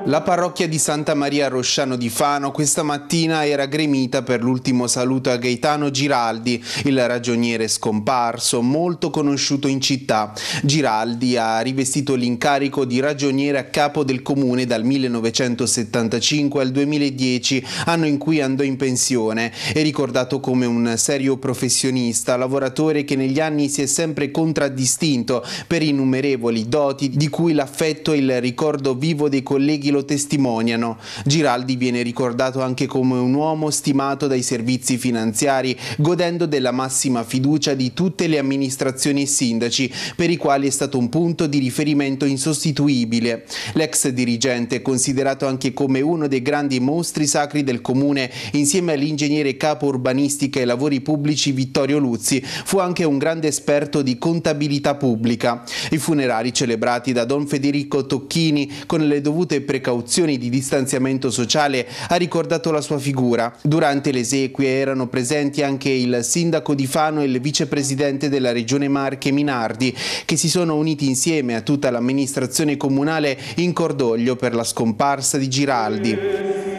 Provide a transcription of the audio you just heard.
La parrocchia di Santa Maria Rosciano di Fano questa mattina era gremita per l'ultimo saluto a Gaetano Giraldi, il ragioniere scomparso, molto conosciuto in città. Giraldi ha rivestito l'incarico di ragioniere a capo del comune dal 1975 al 2010, anno in cui andò in pensione. È ricordato come un serio professionista, lavoratore che negli anni si è sempre contraddistinto per innumerevoli doti di cui l'affetto e il ricordo vivo dei colleghi lo testimoniano. Giraldi viene ricordato anche come un uomo stimato dai servizi finanziari, godendo della massima fiducia di tutte le amministrazioni e sindaci, per i quali è stato un punto di riferimento insostituibile. L'ex dirigente è considerato anche come uno dei grandi mostri sacri del comune, insieme all'ingegnere capo urbanistica e lavori pubblici Vittorio Luzzi. Fu anche un grande esperto di contabilità pubblica. I funerali celebrati da Don Federico Tocchini con le dovute precauzioni di distanziamento sociale ha ricordato la sua figura. Durante le esequie erano presenti anche il sindaco di Fano e il vicepresidente della regione Marche Minardi, che si sono uniti insieme a tutta l'amministrazione comunale in cordoglio per la scomparsa di Giraldi.